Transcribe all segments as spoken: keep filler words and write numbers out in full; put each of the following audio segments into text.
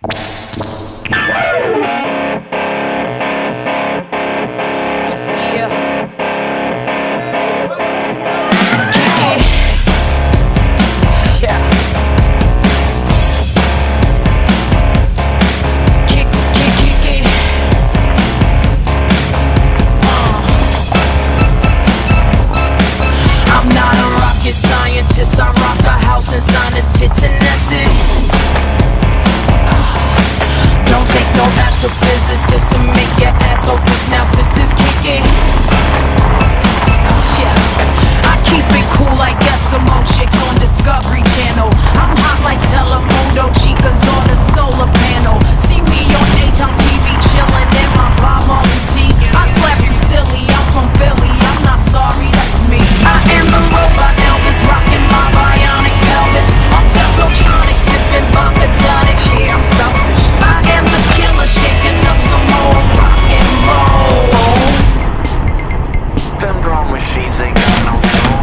I rock the house and sign the tits and that's it. Don't take no astrophysicist to make your ass go fix. Now sisters kick it. Yeah, I keep it cool like Eskimo chicks on Discovery Channel. I'm hot like Telemundo chicas on a solar panel. See me on daytime T V chillin' in my Bob Marley tee. I slap you silly, I'm from Philly, I'm not sorry, that's me. I am the robot Elvis, rockin' my bionic pelvis. I'm technotronic, sippin' vodka tonic. Yeah, I'm selfish. I am the killer, shaking up some more rock and roll. Them drum machines ain't got no soul.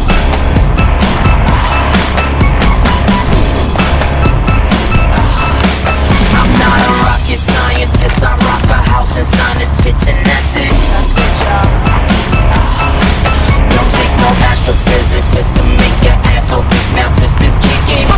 I'm not a rocket scientist, I rock a house and sign the tits and that's it. That's it, y'all. Don't take no astrophysicist to make your ass go fix. Now sisters kick it.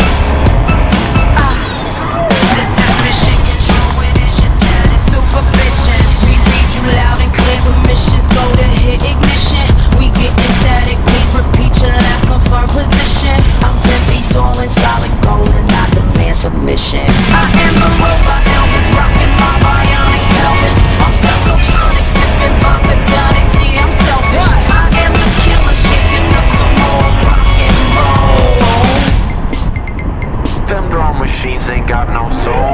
This is mission control, it is your status super bitchin'. We read you loud and clear, permissions go to hit ignition. We gettin' static, please repeat your last confirmed position. I'm ten feet tall and solid gold and I demand submission. I am a robot Elvis, rockin' my bionic pelvis. I'm technotronic, sippin' vodka tonic. See, I'm selfish. I am the killer, shaking up some more rock and roll. Them drum machines ain't got no soul.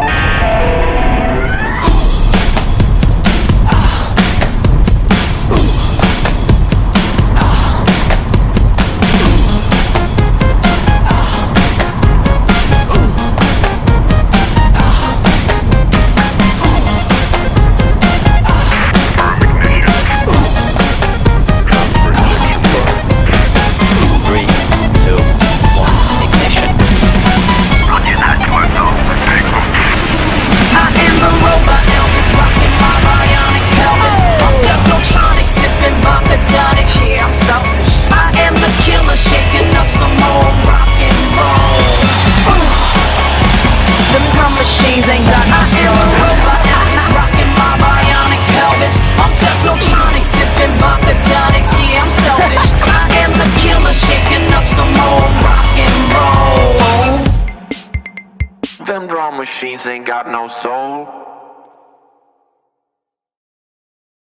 Machines ain't got no soul. I am a robot Elvis, rockin' my bionic pelvis. I'm technotronic, sippin' vodka tonics. Yeah, I'm selfish. I am the killer, shaking up some more rock and roll. Them drum machines ain't got no soul.